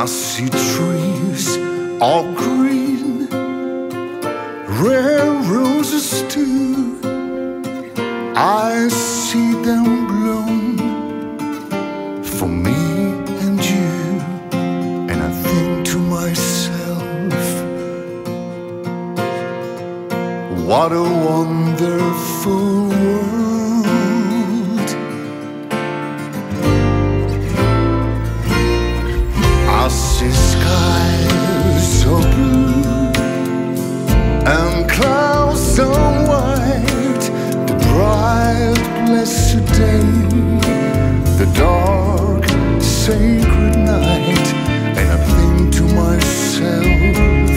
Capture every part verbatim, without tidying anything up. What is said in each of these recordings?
I see trees all green, red roses too. I see them bloom for me and you, and I think to myself, what a wonderful world. I see skies so blue and clouds so white, the bright blessed day, the dark sacred night, and I think to myself,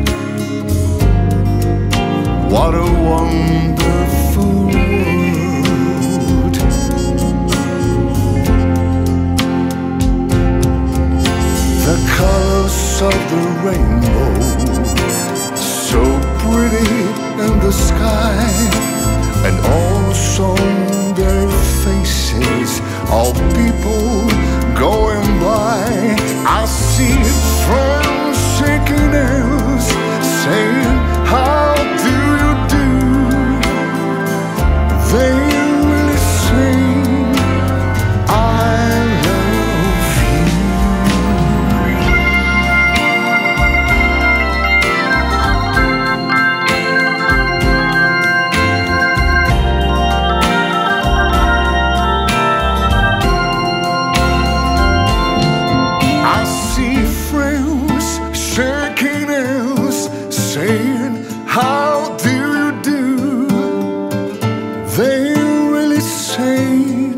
what a wonderful world. The colors of the rainbow, so pretty in the sky, and also their faces, all people going by. I see friends shaking hands, saying, how do you do? They really sing, I love you. I see friends shaking hands, saying, how do you do? They really say